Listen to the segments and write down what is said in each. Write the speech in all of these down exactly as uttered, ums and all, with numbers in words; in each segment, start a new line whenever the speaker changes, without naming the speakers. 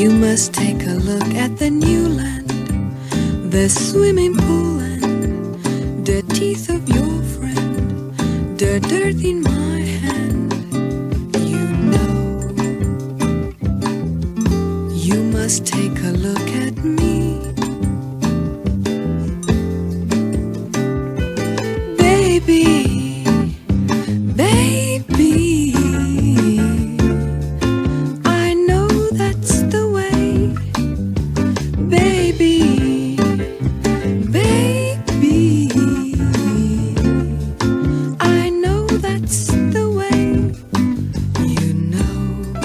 You must take a look at the new land, the swimming pool and the teeth of your friend, the dirt in my hand. You know, you must take a look at me. Baby, baby, I know that's the way. Baby, baby, I know that's the way. You know,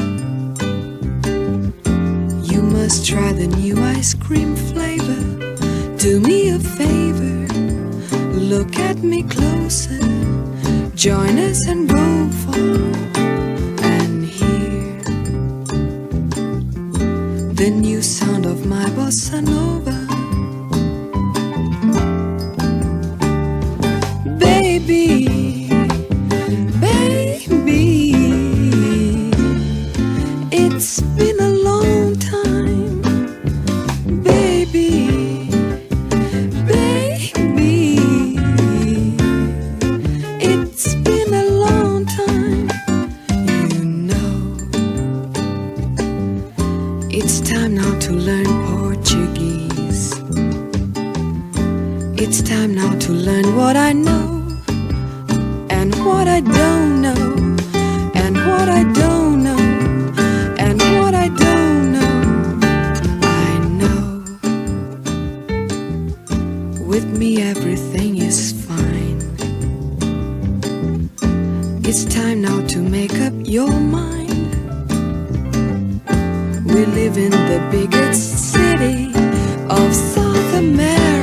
you must try the new ice cream flavor. Do me a favor, look at me closer, join us and go far and hear the new sound of my bossa nova. Baby, baby, it's been a long time. Baby, baby, it's been a long time. You know, it's time now to learn Portuguese. It's time now to learn what I know and what I don't know, and what I don't know, and what I don't know. I know, with me everything is fine. It's time now to make up your mind. We live in the biggest city of South America.